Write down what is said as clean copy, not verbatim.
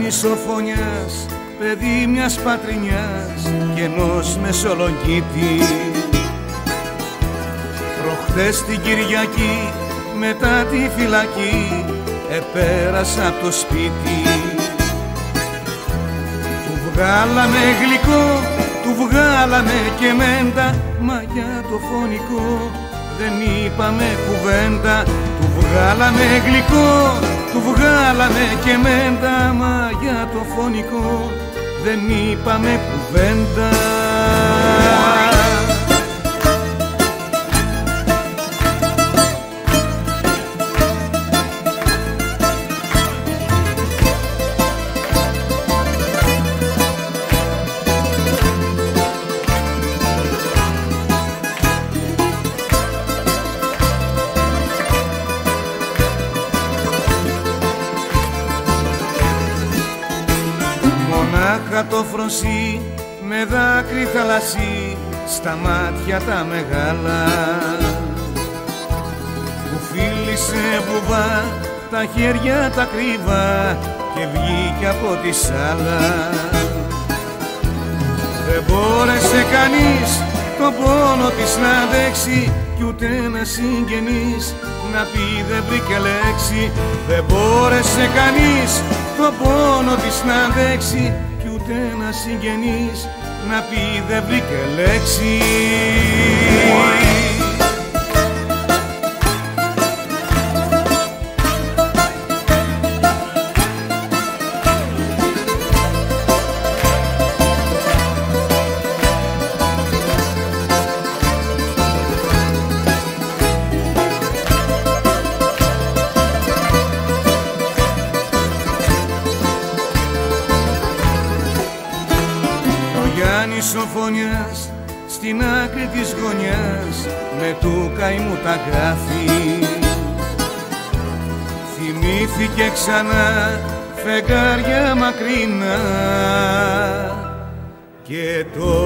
Γιάννης ο Φωνιάς, παιδί μιας πατρινιάς και ενός Μεσολογγίτη. Προχτές την Κυριακή μετά τη φυλακή επέρασα από το σπίτι. Του βγάλαμε γλυκό, του βγάλαμε και μέντα, μα για το φωνικό δεν είπαμε κουβέντα. Του βγάλαμε γλυκό, του βγάλαμε και μέντα, μα για το φωνικό δεν είπαμε κουβέντα. Μονάχα το φρονσί με δάκρυ θαλασσί στα μάτια τα μεγάλα, που φίλησε βουβά τα χέρια τα κρύβα και βγήκε από τη σάλα. Δεν μπόρεσε κανείς το πόνο της να αντέξει κι ούτε ένα συγγενής να πει δεν βρήκε λέξη. Δεν μπόρεσε κανείς το πόνο της να αντέξει κι ούτε ένα συγγενής να πει δεν βρήκε λέξη. Γιάννης ο Φωνιάς στην άκρη της γωνιάς με του καημού τα γράφει. Θυμήθηκε ξανά φεγγάρια μακρινά και το